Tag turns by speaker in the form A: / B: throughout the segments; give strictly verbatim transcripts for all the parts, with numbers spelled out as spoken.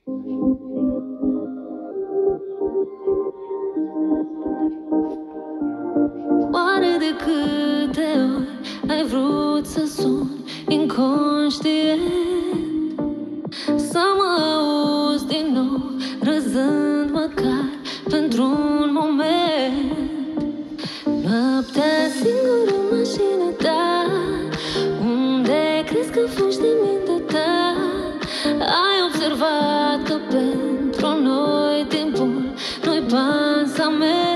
A: Oare de câte ori ai vrut să suni inconștient, să mă auzi din nou râzând măcar pentru un moment? Noaptea singură în mașina ta, unde crezi că fugi de mintea ta? Ai observat că pentru noi timpul nu-i pansament.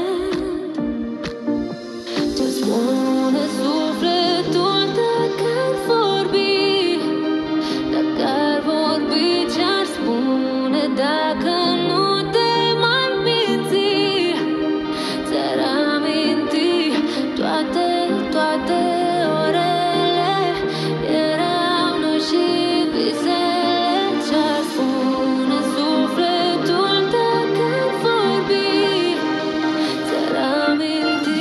A: Ce spune sufletul dacă ar vorbi, dacă ar vorbi, ce-ar spune dacă nu te mai minți? Ți-ar aminti toate, toate orele, erau noi și visele. Ce-ar spune sufletul dacă ar vorbi, ți-ar aminti?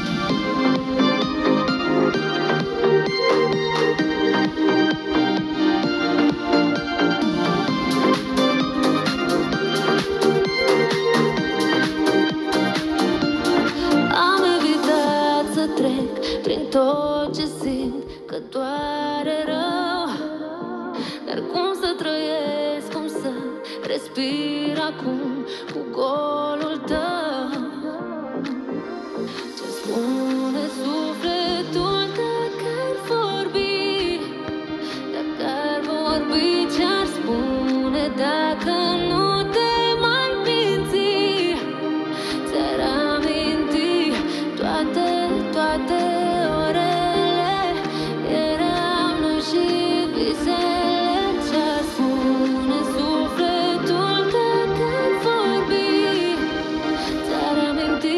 A: Am evitat să trec prin tot ce simt că doare rău, dar cum să trăiesc, cum să respir acum cu golul tău? Ce spune sufletul dacă ar vorbi, dacă ar vorbi, ce-ar spune dacă nu te mai minți? Ți-ar aminti toate, toate orele, erau noi și visele. Ce-ar spune sufletul dacă ar vorbi, ți-ar aminti?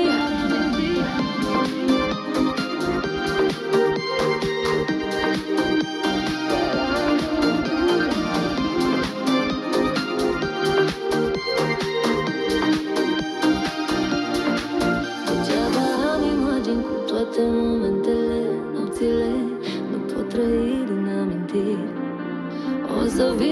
A: Degeaba am imagini cu toate momentele, nopțile nu pot trăi din amintiri. O să vin